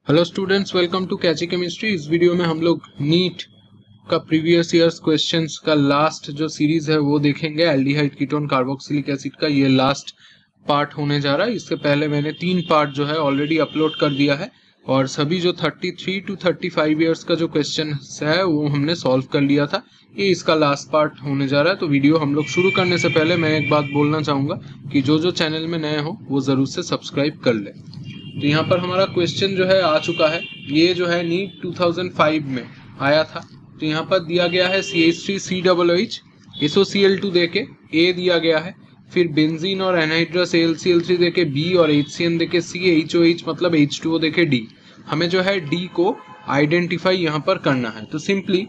Hello students, welcome to catchy chemistry. इस video में हम लोग नीट का प्रीवियस ईयर्स क्वेश्चंस का लास्ट जो सीरीज है वो देखेंगे। एल्डिहाइड कीटोन कार्बोक्सिलिक एसिड का ये लास्ट पार्ट होने जा रहा है। इससे पहले मैंने 3 पार्ट जो है ऑलरेडी अपलोड कर दिया है और सभी जो 33 टू 35 ईयर्स का जो क्वेश्चन है वो हमने सॉल्व कर लिया था। ये इसका लास्ट पार्ट होने जा रहा है। तो वीडियो हम लोग शुरू करने से पहले मैं एक बात बोलना चाहूँगा कि जो चैनल में नए हो वो ज़रूर से सब्सक्राइब कर ले। तो यहाँ पर हमारा क्वेश्चन जो है आ चुका है। ये जो है नीट 2005 में आया था। तो यहाँ पर दिया गया है CH3COOH SOCl2 देके A दिया गया है, फिर बेंजीन और एनहाइड्रस AlCl3 देके B और HCN देके C, HOH मतलब H2O देके D। हमें जो है D को आइडेंटिफाई यहाँ पर करना है। तो सिंपली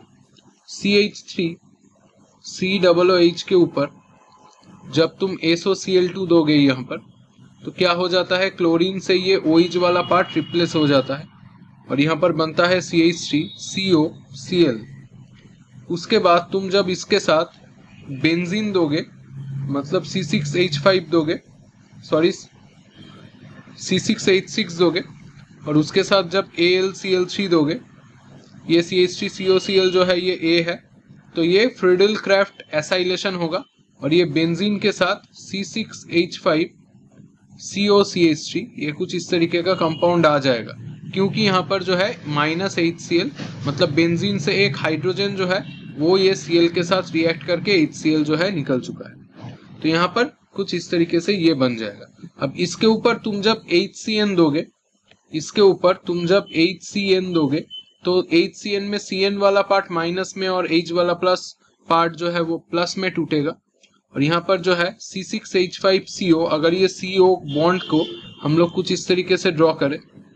CH3COOH के ऊपर जब तुम SOCl2 दोगे यहाँ पर तो क्या हो जाता है, क्लोरीन से ये OH वाला पार्ट रिप्लेस हो जाता है और यहाँ पर बनता है CH3COCl। उसके बाद तुम जब इसके साथ बेंजीन दोगे मतलब C6H5 दोगे, सॉरी C6H6 दोगे और उसके साथ जब AlCl3 दोगे, ये CH3COCl जो है ये A है तो ये फ्रीडल क्राफ्ट एसाइलेशन होगा और ये बेंजीन के साथ C6H5 COCH3 ये कुछ इस तरीके का कंपाउंड आ जाएगा, क्योंकि यहाँ पर जो है -HCl मतलब बेंजीन से एक हाइड्रोजन जो है वो ये Cl के साथ रिएक्ट करके HCl जो है निकल चुका है। तो यहाँ पर कुछ इस तरीके से ये बन जाएगा। अब इसके ऊपर तुम जब HCN दोगे, इसके ऊपर तुम जब HCN दोगे तो HCN में CN वाला पार्ट माइनस में और H वाला प्लस पार्ट जो है वो प्लस में टूटेगा और यहाँ पर जो है C6H5CO, अगर ये CO बॉन्ड को हम लोग कुछ इस तरीके से ड्रॉ करें,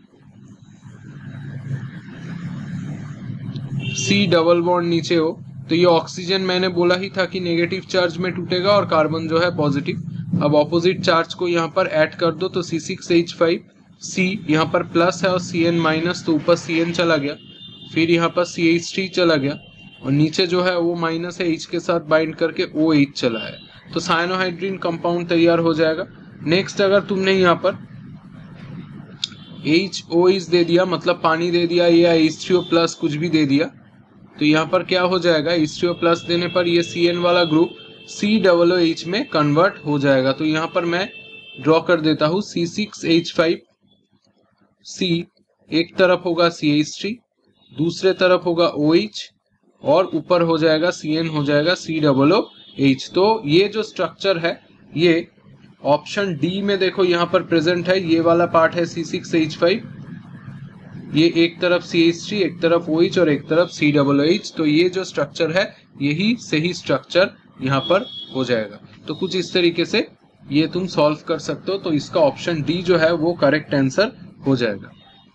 C डबल बॉन्ड नीचे हो तो ये ऑक्सीजन मैंने बोला ही था कि नेगेटिव चार्ज में टूटेगा और कार्बन जो है पॉजिटिव। अब ऑपोजिट चार्ज को यहाँ पर ऐड कर दो तो C6H5C यहाँ पर प्लस है और CN माइनस, तो ऊपर CN चला गया, फिर यहाँ पर CH3 चला गया और नीचे जो है वो माइनस है H के साथ बाइंड करके OH चला है, तो साइनोहाइड्रीन कंपाउंड तैयार हो जाएगा। नेक्स्ट अगर तुमने यहाँ पर HOH दे दिया मतलब पानी दे दिया या H3O प्लस कुछ भी दे दिया तो यहाँ पर क्या हो जाएगा, H3O प्लस देने पर ये CN वाला ग्रुप COOH में कन्वर्ट हो जाएगा। तो यहाँ पर मैं ड्रॉ कर देता हूँ C6H5C, एक तरफ होगा CH3, दूसरे तरफ होगा OH और ऊपर हो जाएगा CN हो जाएगा COOH। तो ये जो स्ट्रक्चर है ये ऑप्शन डी में देखो यहाँ पर प्रेजेंट है। ये वाला पार्ट है C6H5, ये एक तरफ CH3, एक तरफ OH और एक तरफ COOH। तो ये जो स्ट्रक्चर है यही सही स्ट्रक्चर यहाँ पर हो जाएगा। तो कुछ इस तरीके से ये तुम सॉल्व कर सकते हो। तो इसका ऑप्शन डी जो है वो करेक्ट आंसर हो जाएगा।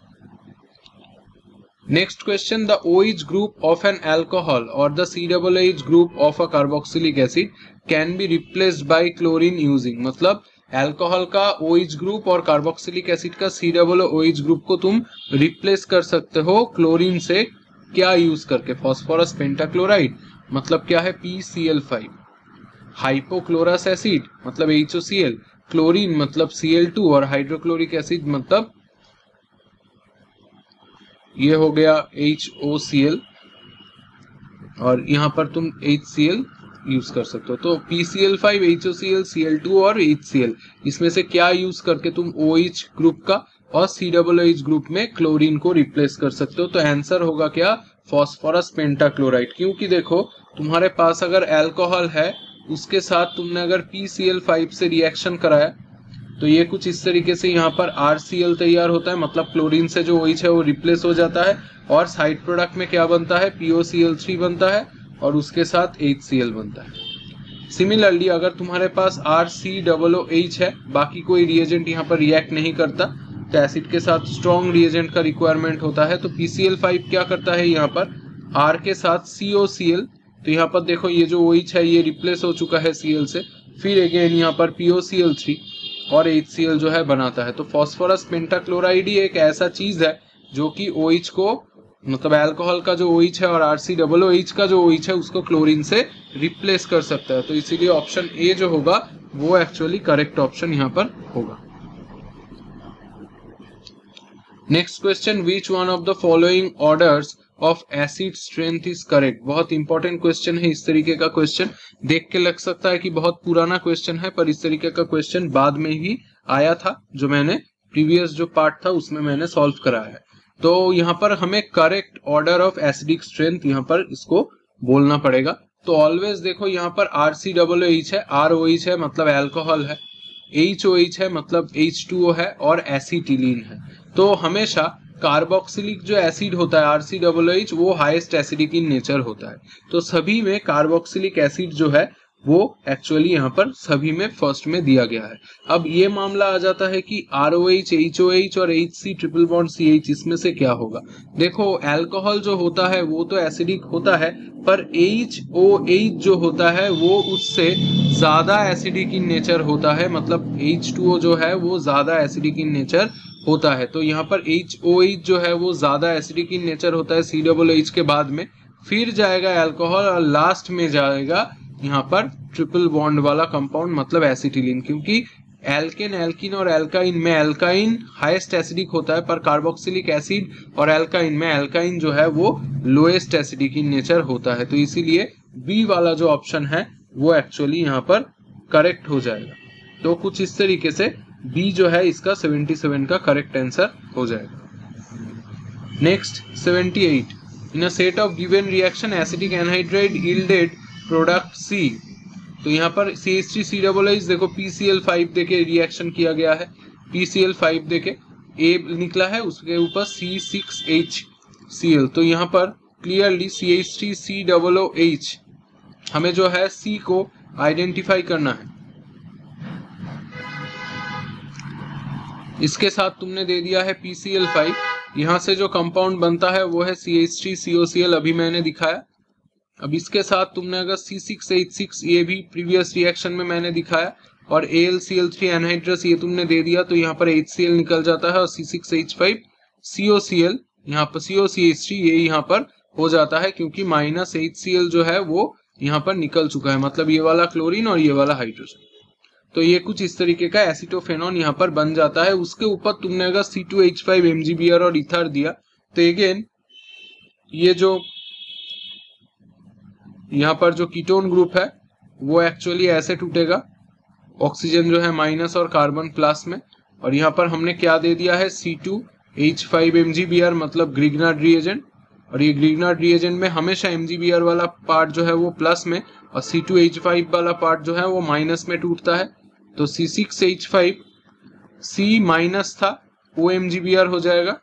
Next question, the OH group of an alcohol or the COOH group of a carboxylic acid can be replaced by chlorine using, मतलब अल्कोहल का OH ग्रुप और कार्बोक्सिलिक एसिड का COOH group को तुम replace कर सकते हो क्लोरीन से, क्या यूज करके, फास्फोरस पेंटाक्लोराइड मतलब क्या है PCl5, हाइपोक्लोरस एसिड मतलब HOCl, क्लोरीन मतलब Cl2 और हाइड्रोक्लोरिक एसिड मतलब ये हो गया HOCl और यहाँ पर तुम HCl यूज कर सकते हो। तो PCl5, HOCl, Cl2 और HCl, इसमें से क्या यूज करके तुम OH ग्रुप का और COOH ग्रुप में क्लोरीन को रिप्लेस कर सकते हो। तो आंसर होगा क्या, फास्फोरस पेंटाक्लोराइड। क्योंकि देखो तुम्हारे पास अगर अल्कोहल है उसके साथ तुमने अगर PCl5 से रिएक्शन कराया तो ये कुछ इस तरीके से यहाँ पर RCl तैयार होता है, मतलब क्लोरीन से जो OH है वो रिप्लेस हो जाता है और साइड प्रोडक्ट में क्या बनता है, POCl3 बनता है और उसके साथ HCl बनता है। सिमिलरली अगर तुम्हारे पास RCOOH है, बाकी कोई रिएजेंट यहाँ पर रिएक्ट नहीं करता तो एसिड के साथ स्ट्रॉन्ग रिएजेंट का रिक्वायरमेंट होता है। तो PCl5 क्या करता है, यहाँ पर R के साथ COCl, तो यहाँ पर देखो ये जो OH है ये रिप्लेस हो चुका है Cl से, फिर अगेन यहाँ पर POCl3 और HCl जो है बनाता है। तो फास्फोरस पेंटाक्लोराइड ही एक ऐसा चीज है जो कि OH को, मतलब अल्कोहल का जो OH है और RCOOH का जो OH है उसको क्लोरीन से रिप्लेस कर सकता है। तो इसीलिए ऑप्शन ए जो होगा वो एक्चुअली करेक्ट ऑप्शन यहाँ पर होगा। Next question, which one of the following orders of acid strength is correct. बहुत इंपॉर्टेंट क्वेश्चन है। इस तरीके का क्वेश्चन देख के लग सकता है कि बहुत पुराना क्वेश्चन है, पर इस तरीके का क्वेश्चन बाद में ही आया था, जो मैंने प्रीवियस जो पार्ट था उसमें मैंने सॉल्व कराया है। तो यहाँ पर हमें correct order of acidic strength यहाँ पर इसको बोलना पड़ेगा। तो ऑलवेज देखो यहाँ पर RCOOH है, ROH है मतलब अल्कोहल है, HOH है मतलब H2O है, और एसिटिलीन है। तो हमेशा कार्बोक्सिलिक जो एसिड होता है RCOOH वो हाईएस्ट एसिडिक इन नेचर होता है। तो सभी में कार्बोक्सिलिक एसिड जो है वो एक्चुअली यहाँ पर सभी में फर्स्ट में दिया गया है। अब ये मामला आ जाता है कि ROH, HOH और HC ट्रिपल बॉन्ड CH इसमें से क्या होगा। देखो अल्कोहल जो होता है वो तो एसिडिक होता है, पर HOH जो होता है वो उससे ज्यादा एसिडिक इन नेचर होता है, मतलब H2O जो है वो ज्यादा एसिडिक इन नेचर होता है। तो यहाँ पर HOH जो है वो ज्यादा एसिडिक इन नेचर होता है COOH के बाद में, फिर जाएगा अल्कोहल और लास्ट में जाएगा यहाँ पर ट्रिपल बॉन्ड वाला कंपाउंड मतलब एसिटिलीन। क्योंकि एल्केन, एल्कीन और एल्काइन में एल्काइन हाईएस्ट एसिडिक होता है, पर कार्बोक्सिलिक एसिड और एल्काइन में एल्काइन जो है वो लोएस्ट एसिडिक इन नेचर होता है। तो इसीलिए बी वाला जो ऑप्शन है वो एक्चुअली यहाँ पर करेक्ट हो जाएगा। तो कुछ इस तरीके से बी जो है इसका 77 का करेक्ट आंसर हो जाएगा। Next 78, in a set of given reaction acetic anhydride yielded product C। तो यहाँ पर CH3COOH देखो PCl5 देके रिएक्शन किया गया है, PCl5 देके A निकला है, उसके ऊपर C6HCl। तो यहाँ पर क्लियरली CH3COOH हमें जो है C को आइडेंटिफाई करना है। इसके साथ तुमने दे दिया है PCl5, यहाँ से जो कंपाउंड बनता है वो है CH3COCl, अभी मैंने दिखाया। अब इसके साथ तुमने अगर C6H6, ये भी प्रीवियस रिएक्शन में मैंने दिखाया, और AlCl3 एनहाइड्रस ये तुमने दे दिया, तो यहाँ पर HCl निकल जाता है और C6H5 COCl, यहाँ पर COCH3 ये यहाँ पर हो जाता है, क्योंकि माइनस HCl जो है वो यहाँ पर निकल चुका है, मतलब ये वाला क्लोरीन और ये वाला हाइड्रोजन। तो ये कुछ इस तरीके का एसिटोफेनॉन यहाँ पर बन जाता है। उसके ऊपर तुमने अगर C2H5 MgBr और ईथर दिया, तो अगेन ये जो यहाँ पर जो कीटोन ग्रुप है वो एक्चुअली ऐसे टूटेगा, ऑक्सीजन जो है माइनस और कार्बन प्लस में, और यहाँ पर हमने क्या दे दिया है C2H5 MgBr मतलब ग्रिग्नार्ड रिएजेंट, और ये ग्रिग्नार्ड रिएजेंट में हमेशा MgBr वाला पार्ट जो है वो प्लस में और C2H5 वाला पार्ट जो है वो माइनस में टूटता है। तो C6H5 C माइनस था, OMgBr हो जाएगा,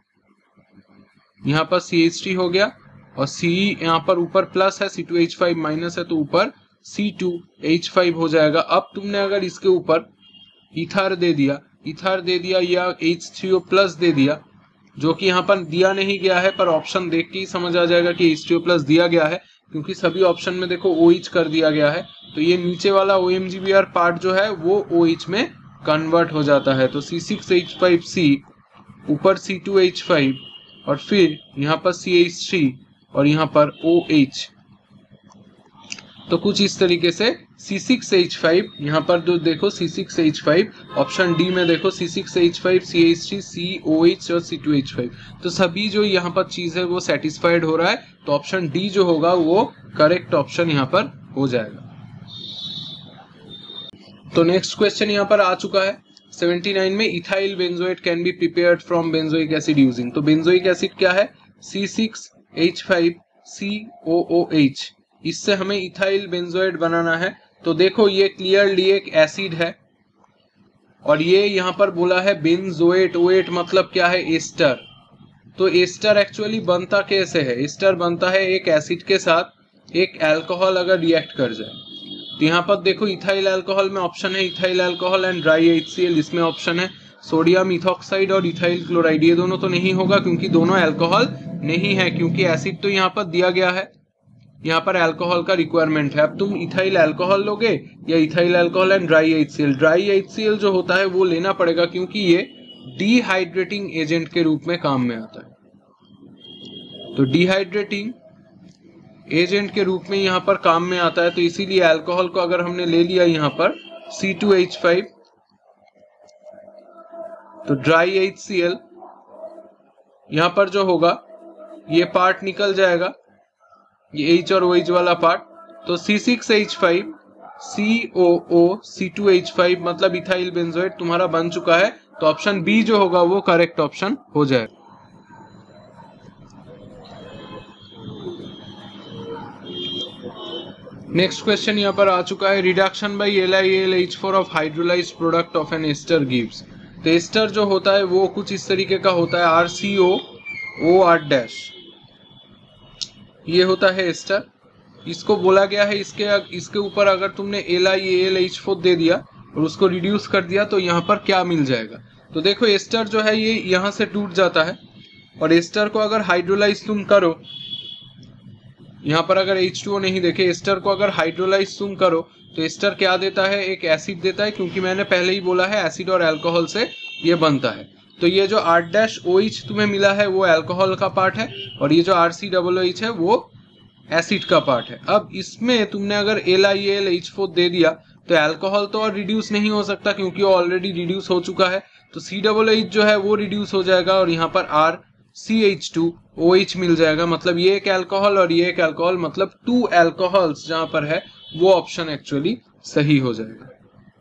यहाँ पर CH3 हो गया, और C यहाँ पर ऊपर प्लस है, C2H5 माइनस है, तो ऊपर C2H5 हो जाएगा। अब तुमने अगर इसके ऊपर ईथर दे दिया या H3O प्लस दे दिया, जो कि यहाँ पर दिया नहीं गया है, पर ऑप्शन देख के ही समझ आ जाएगा कि H3O प्लस दिया गया है, क्योंकि सभी ऑप्शन में देखो OH कर दिया गया है। तो ये नीचे वाला OMgBr पार्ट जो है वो OH में कन्वर्ट हो जाता है। तो C6H5C ऊपर C2H5 और फिर यहाँ पर CH3 और यहाँ पर OH। तो कुछ इस तरीके से C6H5 यहाँ पर जो देखो C6H5 ऑप्शन डी में देखो C6H5 CH3 COH और C2H5, तो सभी जो यहाँ पर चीज है वो सेटिस्फाइड हो रहा है। तो ऑप्शन डी जो होगा वो करेक्ट ऑप्शन यहाँ पर हो जाएगा। तो नेक्स्ट क्वेश्चन यहाँ पर आ चुका है 79 में, ethyl benzoate can be prepared from benzoic acid using. तो बेंजोइक एसिड क्या है, C6H5COOH, इससे हमें इथाइल बेंजोएट बनाना है। तो देखो ये क्लियरली एक एसिड है, और ये यहाँ पर बोला है बेंजोएट, ओएट मतलब क्या है, एस्टर। तो एस्टर एक्चुअली बनता कैसे है, एस्टर बनता है एक एसिड के साथ एक अल्कोहल अगर रिएक्ट कर जाए। तो यहाँ पर देखो इथाइल अल्कोहल में ऑप्शन है ethyl alcohol and dry HCl, इसमें ऑप्शन है सोडियम इथॉक्साइड और इथाइल क्लोराइड। ये दोनों तो नहीं होगा क्योंकि दोनों अल्कोहल नहीं है, क्योंकि एसिड तो यहाँ पर दिया गया है, यहाँ पर अल्कोहल का रिक्वायरमेंट है। अब तुम इथाइल अल्कोहल लोगे या ethyl alcohol and dry HCl। Dry HCl जो होता है वो लेना पड़ेगा, क्योंकि ये डिहाइड्रेटिंग एजेंट के रूप में काम में आता है। तो डिहाइड्रेटिंग एजेंट के रूप में यहाँ पर काम में आता है, तो इसीलिए अल्कोहल को अगर हमने ले लिया यहाँ पर C2H5, तो ड्राई HCl यहाँ पर जो होगा ये पार्ट निकल जाएगा, ये H और OH वाला पार्ट। तो C6H5 COO C2H5 मतलब इथाइल बेंजोएट तुम्हारा बन चुका है। तो ऑप्शन बी जो होगा वो करेक्ट ऑप्शन हो जाएगा। नेक्स्ट क्वेश्चन यहाँ पर आ चुका है, reduction by LiAlH4 of hydrolysed product of an ester gives. तो एस्टर जो होता है वो कुछ इस तरीके का होता है, RCOOR', ये होता है एस्टर। इसको बोला गया है, इसके ऊपर अगर तुमने LiAlH4 दे दिया और उसको रिड्यूस कर दिया तो यहाँ पर क्या मिल जाएगा। तो देखो एस्टर जो है ये यहाँ से टूट जाता है, और एस्टर को अगर हाइड्रोलाइज तुम करो, यहाँ पर अगर H2O नहीं देखे, एस्टर को अगर हाइड्रोलाइज तुम करो तो एस्टर क्या देता है, एक एसिड देता है, क्योंकि मैंने पहले ही बोला है एसिड और अल्कोहल से ये बनता है। तो ये जो R'OH तुम्हें मिला है वो अल्कोहल का पार्ट है, और ये जो RCOOH है वो एसिड का पार्ट है। अब इसमें तुमने अगर LiAlH4 दे दिया तो अल्कोहल तो और रिड्यूस नहीं हो सकता, क्योंकि वो ऑलरेडी रिड्यूस हो चुका है। तो COOH जो है वो रिड्यूस हो जाएगा, और यहाँ पर RCH2OH मिल जाएगा। मतलब ये एक अल्कोहल और ये एक अल्कोहल, मतलब 2 अल्कोहल्स जहां पर है वो ऑप्शन एक्चुअली सही हो जाएगा।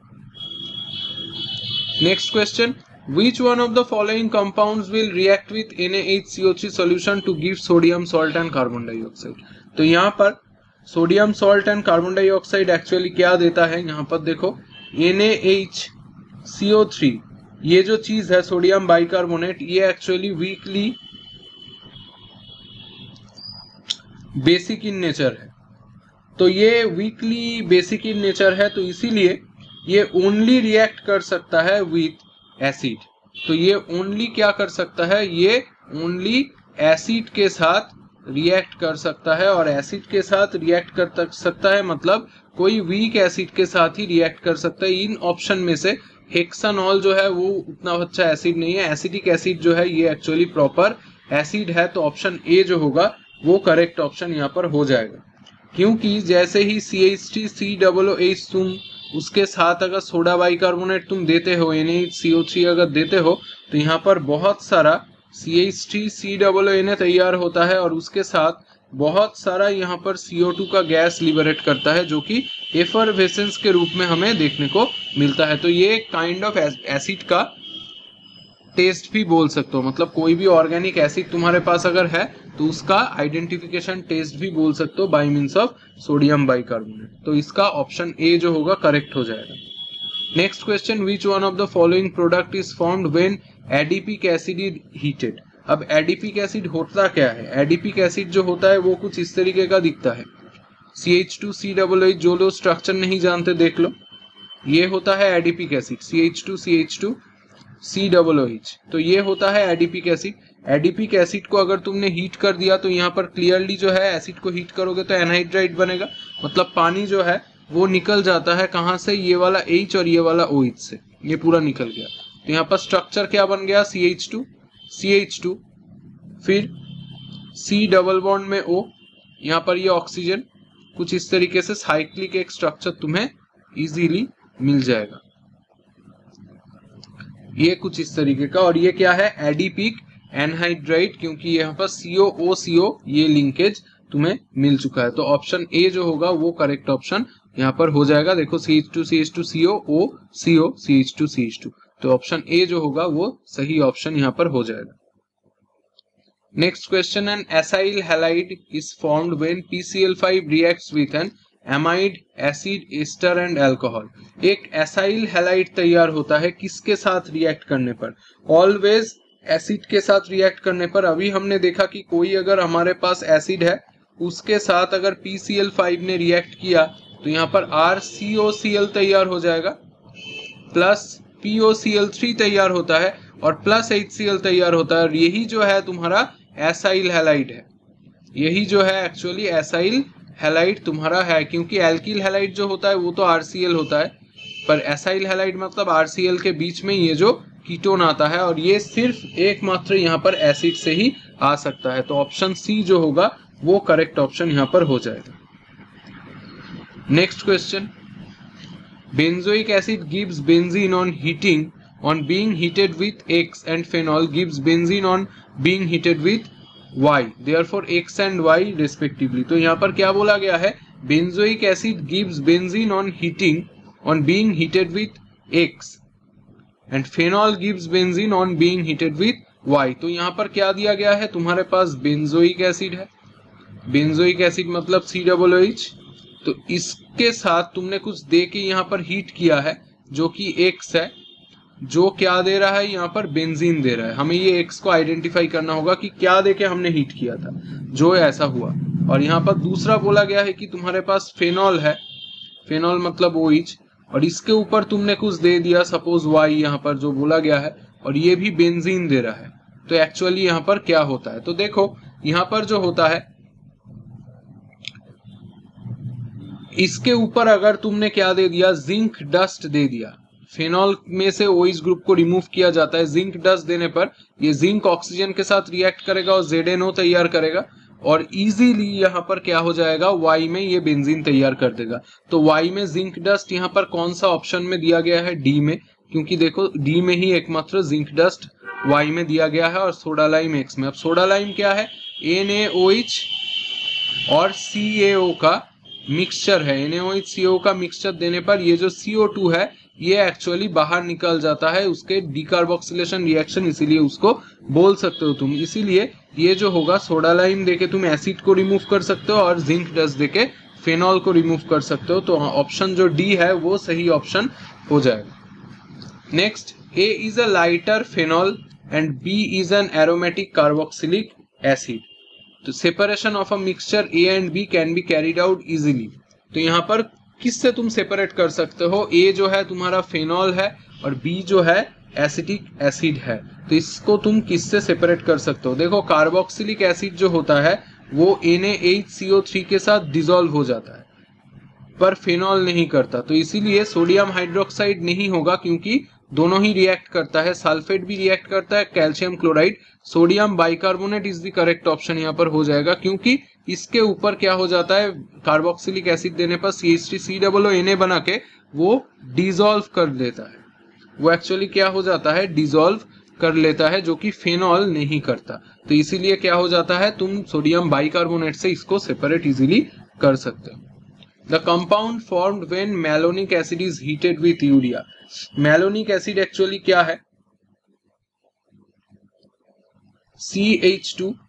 Next question, which one of the following compounds will react with NaHCO3 solution to give sodium salt and carbon dioxide। तो यहाँ पर sodium salt and carbon dioxide actually क्या देता है, यहाँ पर देखो NaHCO3 ये जो चीज है सोडियम बाइकार्बोनेट, ये actually weakly basic in nature है। तो ये वीकली बेसिक इन नेचर है, तो इसीलिए ये ओनली रिएक्ट कर सकता है विथ एसिड। तो ये ओनली क्या कर सकता है, ये ओनली एसिड के साथ रिएक्ट कर सकता है, और एसिड के साथ रिएक्ट कर सकता है मतलब कोई वीक एसिड के साथ ही रिएक्ट कर सकता है। इन ऑप्शन में से हेक्सानॉल जो है वो उतना अच्छा एसिड नहीं है, एसिडिक एसिड जो है ये एक्चुअली प्रॉपर एसिड है। तो ऑप्शन ए जो होगा वो करेक्ट ऑप्शन यहाँ पर हो जाएगा, क्योंकि जैसे ही CH3COOH तुम उसके साथ अगर सोडा बाइकार्बोनेट तुम देते हो, NaCO3 अगर देते हो, तो यहाँ पर बहुत सारा CH3COONA तैयार होता है, और उसके साथ बहुत सारा यहाँ पर CO2 का गैस लिबरेट करता है, जो कि एफरवेसेंस के रूप में हमें देखने को मिलता है। तो ये काइंड ऑफ एसिड का टेस्ट भी बोल सकते हो, मतलब कोई भी ऑर्गेनिक एसिड तुम्हारे पास अगर है तो उसका आइडेंटिफिकेशन टेस्ट भी बोल सकते हो by means of sodium bicarbonate. तो इसका ऑप्शन ए जो होगा करेक्ट हो जाएगा। Next question, which one of the following product is formed when adipic acid is heated. अब एडिपिक एसिड होता क्या है, एडिपिक एसिड जो होता है वो कुछ इस तरीके का दिखता है। CH2COOH, जो लोग स्ट्रक्चर नहीं जानते देख लो, ये होता है एडिपिक एसिड CH2CH2COOH। तो ये होता है एडिपिक एसिड। एडिपिक एसिड को अगर तुमने हीट कर दिया तो यहाँ पर क्लियरली जो है एसिड को हीट करोगे तो एनहाइड्राइड बनेगा, मतलब पानी जो है वो निकल जाता है कहाँ से, ये वाला H और ये वाला OH से, ये पूरा निकल गया। तो यहाँ पर स्ट्रक्चर क्या बन गया, CH2 फिर C डबल बॉन्ड में O, यहाँ पर ये ऑक्सीजन, कुछ इस तरीके से साइक्लिक एक स्ट्रक्चर तुम्हें इजीली मिल जाएगा, ये कुछ इस तरीके का। और ये क्या है, एडिपिक एनहाइड्राइड, क्योंकि यहाँ पर CO ये लिंकेज तुम्हें मिल चुका है। तो ऑप्शन ए जो होगा वो करेक्ट ऑप्शन यहाँ पर हो जाएगा। देखो CH2CH2CO CH2CH2, तो ऑप्शन ए जो होगा वो सही ऑप्शन यहाँ पर हो जाएगा। Next question, an acyl halide is formed when PCl5 reacts with an amide acid ester and alcohol. एक एसाइल हैलाइड तैयार होता है किसके साथ रिएक्ट करने पर, ऑलवेज एसिड के साथ रिएक्ट करने पर। अभी हमने देखा कि कोई अगर हमारे पास एसिड है उसके साथ अगर PCl5 ने रिएक्ट किया तो यहाँ पर RCOCl तैयार हो जाएगा, प्लस POCl3 तैयार होता है, और प्लस HCl तैयार होता है। और यही जो है तुम्हारा एसाइल हैलाइड है, यही जो है एक्चुअली एसाइल हैलाइड तुम्हारा है, क्योंकि एल्किल हैलाइड जो होता है वो तो RCl होता है, पर एसाइल हैलाइड मतलब RCl के बीच में ये जो कीटोन आता है, और ये सिर्फ एकमात्र यहाँ पर एसिड से ही आ सकता है। तो ऑप्शन सी जो होगा वो करेक्ट ऑप्शन यहाँ पर हो जाएगा। Next question, benzoic acid gives benzene on heating, on being heated with X and phenol gives benzene on being heated with y, therefore x and y respectively। तो यहाँ पर क्या बोला गया है, benzoic acid gives benzene on being heated with x and phenol gives benzene on being heated with y। तो यहाँ पर क्या दिया गया है, तुम्हारे पास बेंजोइक एसिड है, बेंजोइक एसिड मतलब COOH, तो इसके साथ तुमने कुछ दे के यहाँ पर हीट किया है जो कि x है, जो क्या दे रहा है यहाँ पर, बेंजीन दे रहा है। हमें ये x को आइडेंटिफाई करना होगा कि क्या देके हमने हीट किया था जो ऐसा हुआ। और यहाँ पर दूसरा बोला गया है कि तुम्हारे पास फेनॉल है, फेनॉल मतलब OH, और इसके ऊपर तुमने कुछ दे दिया, सपोज Y यहाँ पर जो बोला गया है, और ये भी बेंजीन दे रहा है। तो एक्चुअली यहाँ पर क्या होता है, तो देखो यहाँ पर जो होता है, इसके ऊपर अगर तुमने क्या दे दिया, जिंक डस्ट दे दिया, फेनॉल में से OH ग्रुप को रिमूव किया जाता है, जिंक डस्ट देने पर ये जिंक ऑक्सीजन के साथ रिएक्ट करेगा और ZNO तैयार करेगा, और इजीली यहाँ पर क्या हो जाएगा, Y में ये बेंजीन तैयार कर देगा। तो Y में जिंक डस्ट यहाँ पर कौन सा ऑप्शन में दिया गया है, D में, क्योंकि देखो D में ही एकमात्र जिंक डस्ट Y में दिया गया है, और सोडा लाइम X में। अब सोडा लाइम क्या है, NaOH और CaO का मिक्सचर है, NaOH CO का मिक्सचर देने पर ये जो CO2 है ये एक्चुअली बाहर निकल जाता है, उसके डीकार्बोक्सिलेशन रिएक्शन, इसीलिए उसको बोल सकते हो तुम। इसीलिए ये जो होगा, सोडा लाइम देके तुम एसिड को रिमूव कर सकते हो और जिंक डस्ट देके फेनॉल को रिमूव कर सकते हो। तो ऑप्शन जो डी है वो सही ऑप्शन हो जाएगा। Next, A is a lighter phenol and B is an aromatic carboxylic acid. तो separation of a mixture A and B can be carried out easily. तो यहाँ पर किससे तुम सेपरेट कर सकते हो, A जो है तुम्हारा फेनॉल है और B जो है एसिटिक एसिड है, तो इसको तुम किससे सेपरेट कर सकते हो। देखो कार्बोक्सिलिक एसिड जो होता है वो NaHCO3 के साथ डिसॉल्व हो जाता है, पर फेनॉल नहीं करता, तो इसीलिए सोडियम हाइड्रोक्साइड नहीं होगा, क्योंकि दोनों ही रिएक्ट करता है, सल्फेट भी रिएक्ट करता है, calcium chloride, sodium bicarbonate is the correct option यहाँ पर हो जाएगा, क्योंकि इसके ऊपर क्या हो जाता है, कार्बोक्सिलिक एसिड देने पर CH3COO बना के वो डिसॉल्व कर देता है, वो एक्चुअली क्या हो जाता है, डिसॉल्व कर लेता है, जो कि फेनॉल नहीं करता। तो इसीलिए क्या हो जाता है, तुम सोडियम बाइकार्बोनेट से इसको सेपरेट इजीली कर सकते हो। The compound formed when malonic acid is heated with urea. Malonic acid actually क्या है, CH2,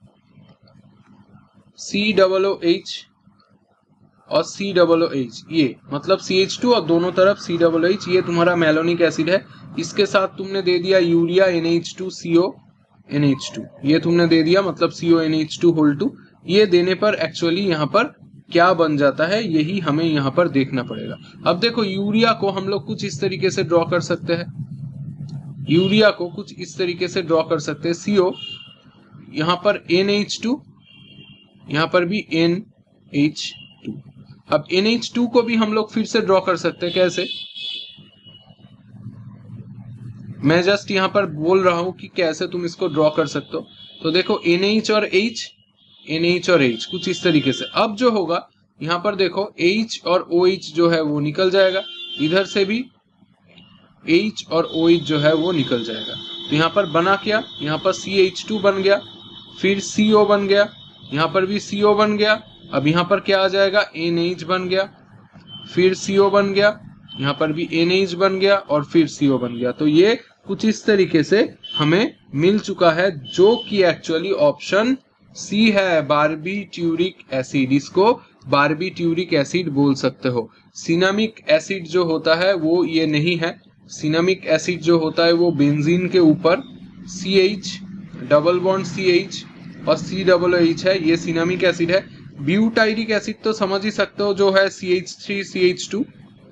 COOH और COOH, ये मतलब CH2 और दोनों तरफ COOH, ये तुम्हारा मैलोनिक एसिड है। इसके साथ तुमने दे दिया यूरिया NH2CO NH2, ये तुमने दे दिया, मतलब CONH2 होल 2। ये देने पर एक्चुअली यहाँ पर क्या बन जाता है, यही हमें यहाँ पर देखना पड़ेगा। अब देखो यूरिया को हम लोग कुछ इस तरीके से ड्रॉ कर सकते हैं, यूरिया को कुछ इस तरीके से ड्रॉ कर सकते हैं, CO, यहाँ पर NH2, यहाँ पर भी NH2। अब NH2 को भी हम लोग फिर से ड्रॉ कर सकते हैं, कैसे, मैं जस्ट यहाँ पर बोल रहा हूं कि कैसे तुम इसको ड्रॉ कर सकते हो। तो देखो NH और H, NH और H कुछ इस तरीके से। अब जो होगा यहाँ पर देखो H और OH जो है वो निकल जाएगा, इधर से भी H और OH जो है वो निकल जाएगा। तो यहाँ पर बना क्या, यहाँ पर CH2 बन गया, फिर CO बन गया, यहाँ पर भी CO बन गया, अब यहाँ पर क्या आ जाएगा, NH बन गया, फिर CO बन गया, यहाँ पर भी NH बन गया और फिर CO बन गया। तो ये कुछ इस तरीके से हमें मिल चुका है, जो कि एक्चुअली ऑप्शन सी है, बारबीट्यूरिक एसिड। इसको बारबीट्यूरिक एसिड बोल सकते हो। सिनामिक एसिड जो होता है वो ये नहीं है। सिनामिक एसिड जो होता है वो बेंजीन के ऊपर CH डबल बॉन्ड CH और COOH है, ये सिनामिक एसिड है। ब्यूटाइरिक एसिड तो समझ ही सकते हो, जो है CH3 CH2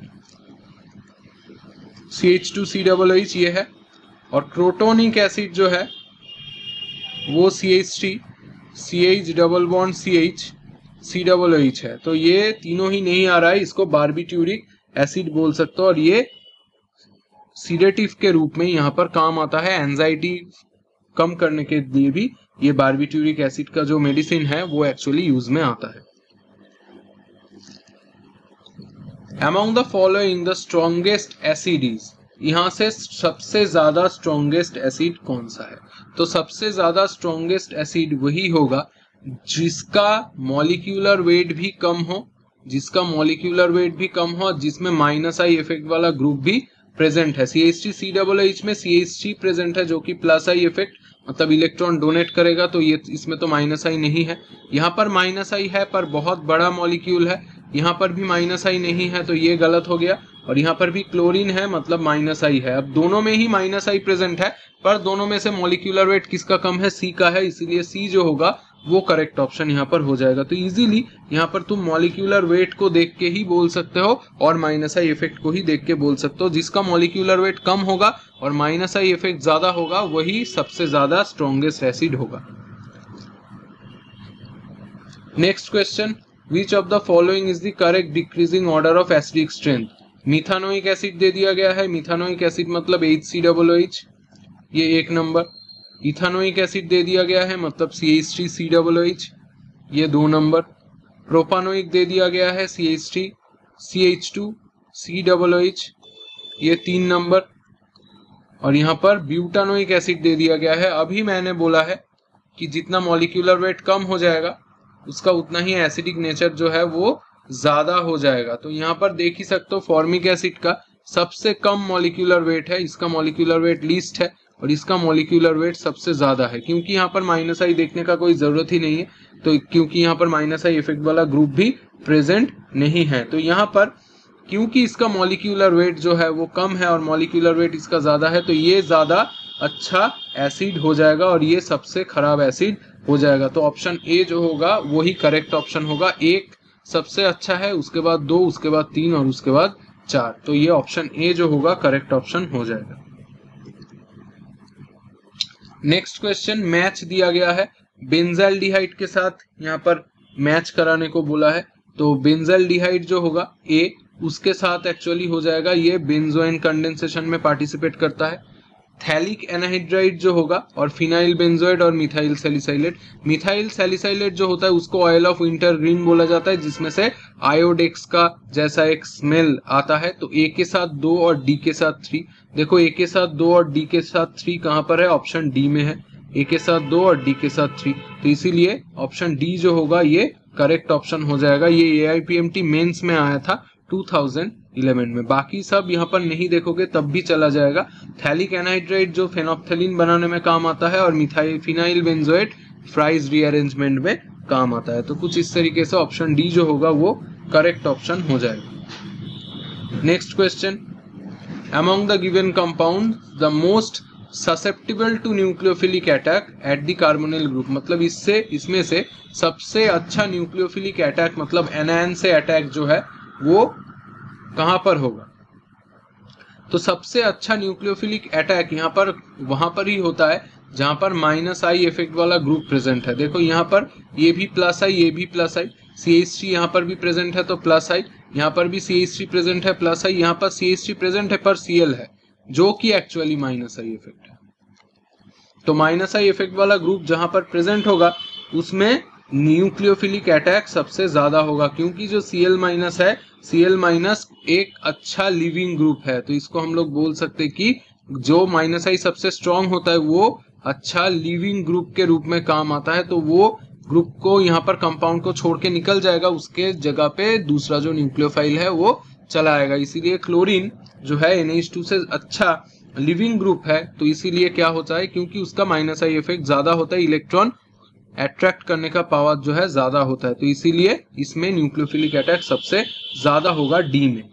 CH2COOH ये है। और क्रोटोनिक एसिड जो है वो CH3 CH double bond CH COOH है। तो ये तीनों ही नहीं आ रहा है, इसको बारबीट्यूरिक एसिड बोल सकते हो। और ये सीडेटिव के रूप में यहाँ पर काम आता है, एंजाइटी कम करने के लिए भी ये बारबीट्यूरिक एसिड का जो मेडिसिन है वो एक्चुअली यूज में आता है। Among the following the strongest acid is, यहाँ से सबसे ज्यादा स्ट्रॉन्गेस्ट एसिड कौन सा है। तो सबसे ज्यादा स्ट्रॉन्गेस्ट एसिड वही होगा जिसका मॉलिक्यूलर वेट भी कम हो, जिसमें माइनस आई इफेक्ट वाला ग्रुप भी प्रेजेंट है। CH3COOH में CH3 प्रेजेंट है जो कि प्लस आई इफेक्ट मतलब इलेक्ट्रॉन डोनेट करेगा, तो ये इसमें तो माइनस आई नहीं है। यहाँ पर माइनस आई है पर बहुत बड़ा मॉलिक्यूल है, यहाँ पर भी माइनस आई नहीं है, तो ये गलत हो गया। और यहाँ पर भी क्लोरीन है मतलब माइनस आई है। अब दोनों में ही माइनस आई प्रेजेंट है, पर दोनों में से मॉलिक्यूलर वेट किसका कम है? सी का है, इसीलिए सी जो होगा वो करेक्ट ऑप्शन यहाँ पर हो जाएगा। तो इजीली यहाँ पर तुम मॉलिक्यूलर वेट को देख के ही बोल सकते हो और माइनस आई इफेक्ट को ही देख के बोल सकते हो। जिसका मॉलिक्यूलर वेट कम होगा और माइनस आई इफेक्ट ज्यादा होगा वही सबसे ज्यादा स्ट्रॉन्गेस्ट एसिड होगा। Next question, which of the following is the correct decreasing order of acidic strength? Methanoic acid दे दिया गया है, मिथानोइक एसिड मतलब HCOOH, ये 1 नंबर। इथानोइक एसिड दे दिया गया है मतलब CH3COOH, ये 2 नंबर। प्रोपानोइक दे दिया गया है CH2COOH, ये 3 नंबर। और यहाँ पर ब्यूटानोइक एसिड दे दिया गया है। अभी मैंने बोला है कि जितना मॉलिक्यूलर वेट कम हो जाएगा उसका उतना ही एसिडिक नेचर जो है वो ज्यादा हो जाएगा। तो यहाँ पर देख ही सकते हो फॉर्मिक एसिड का सबसे कम मॉलिक्यूलर वेट है, इसका मॉलिक्यूलर वेट लीस्ट है और इसका मॉलिक्यूलर वेट सबसे ज्यादा है। क्योंकि यहाँ पर माइनस आई देखने का कोई जरूरत ही नहीं है, तो क्योंकि यहाँ पर माइनस आई इफेक्ट वाला ग्रुप भी प्रेजेंट नहीं है, तो यहाँ पर क्योंकि इसका मॉलिक्यूलर वेट जो है वो कम है और मॉलिक्यूलर वेट इसका ज्यादा है, तो ये ज्यादा अच्छा एसिड हो जाएगा और ये सबसे खराब एसिड हो जाएगा। तो ऑप्शन ए जो होगा वही करेक्ट ऑप्शन होगा। 1 सबसे अच्छा है, उसके बाद 2, उसके बाद 3 और उसके बाद 4। तो ये ऑप्शन ए जो होगा करेक्ट ऑप्शन हो जाएगा। नेक्स्ट क्वेश्चन, मैच दिया गया है बेंजाल्डिहाइड के साथ, यहाँ पर मैच कराने को बोला है। तो बेंजाल्डिहाइड जो होगा ए, उसके साथ एक्चुअली हो जाएगा, ये बेंजोइन कंडेंसेशन में पार्टिसिपेट करता है। थैलिक एनहाइड्राइड जो होगा और फिनाइल बेंजोइड और मिथाइल सैलिसाइलेट। मिथाइल सैलिसाइलेट जो होता है उसको ऑयल ऑफ विंटर ग्रीन बोला जाता है, जिसमें से आयोडेक्स का जैसा एक स्मेल आता है। तो ए के साथ 2 और डी के साथ 3। देखो ए के साथ 2 और डी के साथ 3 कहां पर है? ऑप्शन डी में है। ए के साथ 2 और डी के साथ 3, तो इसीलिए ऑप्शन डी जो होगा ये करेक्ट ऑप्शन हो जाएगा। ये AIPMT मेंस में आया था 2011 में। बाकी सब यहाँ पर नहीं देखोगे तब भी चला जाएगा। थैलिक एनहाइड्राइड जो फेनोप्थेलिन बनाने में काम आता है और methyl phenyl benzoate Fries rearrangement में काम आता है। तो कुछ इस तरीके से ऑप्शन डी जो होगा वो करेक्ट ऑप्शन हो जाएगा। Next question, among the given compound the most susceptible to nucleophilic attack at the carbonyl group, मतलब इसमें से सबसे अच्छा न्यूक्लियोफिलिक अटैक मतलब एनायन से अटैक जो है वो कहां पर होगा? तो सबसे अच्छा न्यूक्लियोफिलिक अटैक यहाँ पर वहां पर ही होता है जहां पर माइनस आई इफेक्ट वाला ग्रुप प्रेजेंट है। देखो यहाँ पर ये भी प्लस आई, ये भी प्लस आई, CH3 यहाँ पर भी प्रेजेंट है तो प्लस आई, यहाँ पर भी CH3 प्रेजेंट है प्लस आई, यहाँ पर CH3 प्रेजेंट है पर Cl है जो कि एक्चुअली माइनस आई इफेक्ट है। तो माइनस आई इफेक्ट वाला ग्रुप जहां पर प्रेजेंट होगा उसमें न्यूक्लियोफिलिक अटैक सबसे ज्यादा होगा, क्योंकि जो Cl- है, Cl- एक अच्छा लिविंग ग्रुप है। तो इसको हम लोग बोल सकते कि जो माइनस आई सबसे स्ट्रॉन्ग होता है वो अच्छा लिविंग ग्रुप के रूप में काम आता है। तो वो ग्रुप को यहाँ पर कंपाउंड को छोड़ के निकल जाएगा, उसके जगह पे दूसरा जो न्यूक्लियोफाइल है वो चला आएगा। इसीलिए क्लोरीन जो है NH2 से अच्छा लिविंग ग्रुप है। तो इसीलिए क्या होता है, क्योंकि उसका माइनस आई इफेक्ट ज्यादा होता है, इलेक्ट्रॉन अट्रैक्ट करने का पावर जो है ज्यादा होता है, तो इसीलिए इसमें न्यूक्लियोफिलिक अटैक सबसे ज्यादा होगा डी में।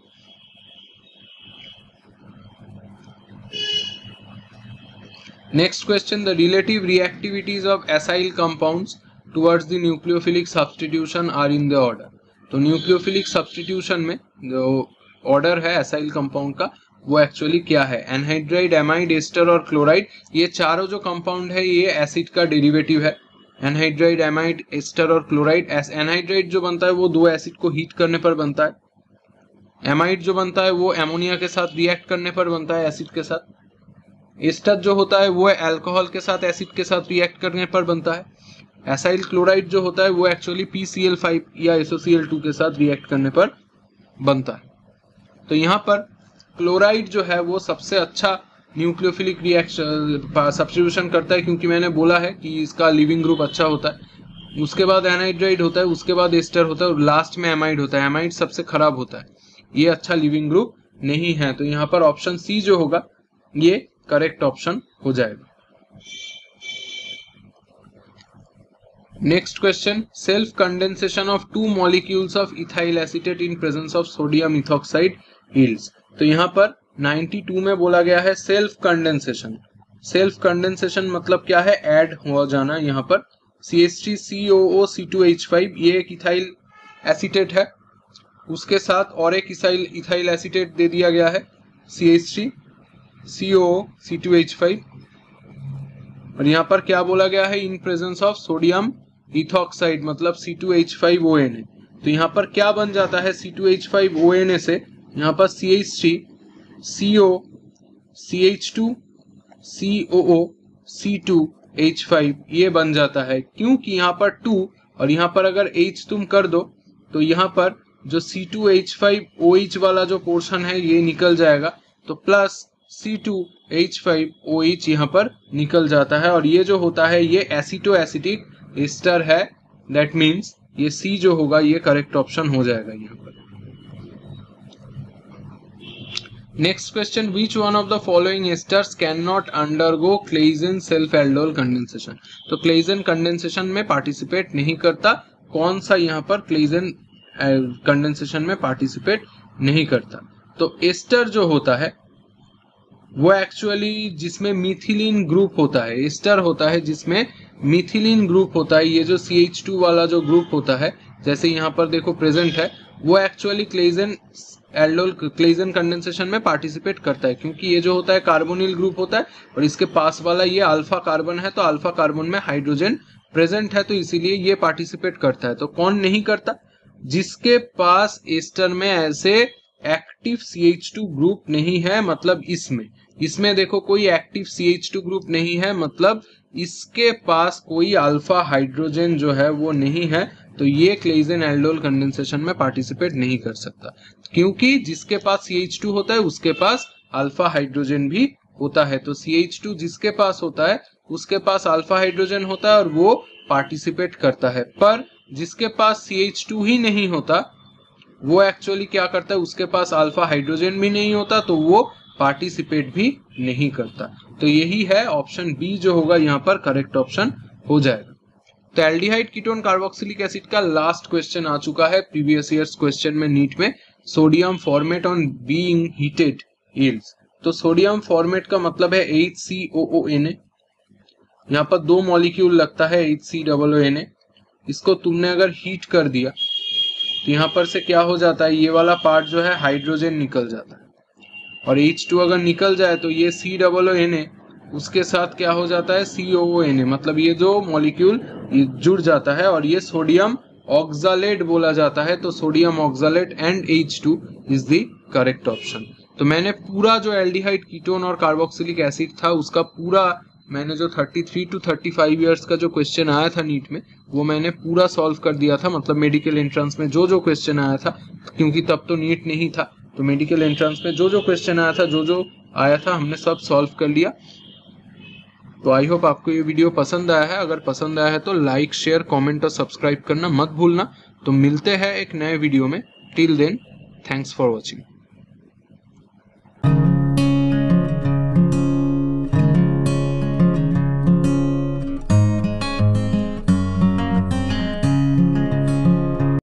Next question, the relative reactivities of acyl compounds towards the nucleophilic substitution are in the order. तो न्यूक्लियोफिलिक सब्स्टिट्यूशन में जो ऑर्डर है एसाइल कंपाउंड का वो एक्चुअली क्या है? एनहाइड्राइड, एमाइड, एस्टर और क्लोराइड, ये चारों जो कंपाउंड है ये एसिड का डेरिवेटिव है। एनहाइड्राइड, एमाइड, एस्टर और क्लोराइड। एनहाइड्राइड जो बनता है वो 2 एसिड को हीट करने पर बनता है। एमाइड जो बनता है वो एमोनिया के साथ रिएक्ट करने पर बनता है एसिड के साथ। एस्टर जो होता है वो अल्कोहल के साथ एसिड के साथ रिएक्ट करने पर बनता है। एसाइल क्लोराइड जो होता है वो एक्चुअली PCl5 या SOCl2 के साथ रिएक्ट करने पर बनता है। तो यहाँ पर क्लोराइड जो है वो सबसे अच्छा न्यूक्लियोफिलिक रिएक्शन सब्स्टिट्यूशन करता है, क्योंकि मैंने बोला है कि इसका लिविंग ग्रुप अच्छा होता है। उसके बाद एनहाइड्राइड होता है, उसके बाद एस्टर होता है और लास्ट में एमाइड होता है। एमाइड सबसे खराब होता है, ये अच्छा लिविंग ग्रुप नहीं है। तो यहाँ पर ऑप्शन सी जो होगा ये करेक्ट ऑप्शन हो जाएगा। Next question, self condensation of 2 molecules of ethyl acetate in presence of sodium ethoxide yields. तो यहाँ पर 92 में बोला गया है सेल्फ कंडेंसेशन। सेल्फ कंडेंसेशन मतलब क्या है, ऐड हो जाना। यहाँ पर CH3COO C2H5 ये एक इथाइल एसीटेट है, उसके साथ और एक इथाइल एसीटेट दे दिया गया है CH3COO C2H5, और यहाँ पर क्या बोला गया है, in presence of sodium ethoxide मतलब C2H5ONA। तो यहाँ पर क्या बन जाता है C2H5ONA से, यहाँ पर CH3CO CH2 COO C2H5 ये बन जाता है, क्योंकि यहाँ पर 2 और यहाँ पर अगर H तुम कर दो तो यहाँ पर जो C2H5OH वाला जो पोर्शन है ये निकल जाएगा, तो प्लस C2H5OH यहाँ पर निकल जाता है, और ये जो होता है ये एसिटो एसिटिक एस्टर है। दैट मीन्स ये C जो होगा ये करेक्ट ऑप्शन हो जाएगा यहाँ पर। Next question, which one of the following esters can not undergo Claisen self aldol condensation. तो क्लेइजन कंडेंसेशन में पार्टिसिपेट नहीं करता, कौन सा यहाँ पर क्लेइजन कंडेंसेशन में पार्टिसिपेट नहीं करता। तो एस्टर जो होता है वो एक्चुअली जिसमें मिथिलीन ग्रुप होता है, एस्टर होता है जिसमें मिथिलीन ग्रुप होता है। ये जो CH2 वाला जो ग्रुप होता है, जैसे यहाँ पर देखो प्रेजेंट है, वो actually Claisen aldol Claisen condensation में पार्टिसिपेट करता है, क्योंकि ये जो होता है कार्बोनिल ग्रुप होता है और इसके पास वाला ये अल्फा कार्बन है, तो अल्फा कार्बन में हाइड्रोजन प्रेजेंट है, तो इसीलिए ये पार्टिसिपेट करता है। तो कौन नहीं करता, जिसके पास एस्टर में ऐसे एक्टिव CH2 ग्रुप नहीं है, मतलब इसमें देखो कोई एक्टिव CH2 ग्रुप नहीं है, मतलब इसके पास कोई अल्फा हाइड्रोजन जो है वो नहीं है, तो ये क्लेइजन एल्डोल कंडेंसेशन में पार्टिसिपेट नहीं कर सकता, क्योंकि जिसके पास CH2 होता है उसके पास अल्फा हाइड्रोजन भी होता है। तो CH2 जिसके पास होता है उसके पास अल्फा हाइड्रोजन होता है और वो पार्टिसिपेट करता है, पर जिसके पास CH2 ही नहीं होता वो एक्चुअली क्या करता है, उसके पास अल्फा हाइड्रोजन भी नहीं होता, तो वो पार्टिसिपेट भी नहीं करता। तो यही है ऑप्शन बी जो होगा यहाँ पर करेक्ट ऑप्शन हो जाएगा। तो एल्डिहाइड कीटोन कार्बोक्सिलिक एसिड का लास्ट क्वेश्चन आ चुका है प्रीवियस ईयर्स क्वेश्चन में नीट में, sodium formate on being heated yields. तो सोडियम फॉर्मेट का मतलब है HCOONA, यहाँ पर 2 मॉलिक्यूल लगता है HCOONA, इसको तुमने अगर हीट कर दिया तो यहाँ पर से क्या हो जाता है, ये वाला पार्ट जो है हाइड्रोजन निकल जाता है, और H2 अगर निकल जाए तो ये COONA उसके साथ क्या हो जाता है COONA, मतलब ये जो मॉलिक्यूल ये जुड़ जाता है और ये सोडियम ऑक्सालेट बोला जाता है। तो sodium oxalate and H2 is the correct option. तो मैंने पूरा जो एल्डिहाइड कीटोन और कार्बोक्सिलिक एसिड था उसका पूरा मैंने जो 33 to 35 इयर्स का जो क्वेश्चन आया था नीट में वो मैंने पूरा सॉल्व कर दिया था, मतलब मेडिकल एंट्रेंस में जो जो क्वेश्चन आया था, क्योंकि तब तो नीट नहीं था, तो मेडिकल एंट्रेंस में जो जो क्वेश्चन आया था, जो जो आया था हमने सब सॉल्व कर लिया। तो आई होप आपको ये वीडियो पसंद आया है। अगर पसंद आया है तो लाइक, शेयर, कमेंट और सब्सक्राइब करना मत भूलना। तो मिलते हैं एक नए वीडियो में। Till then, thanks for watching.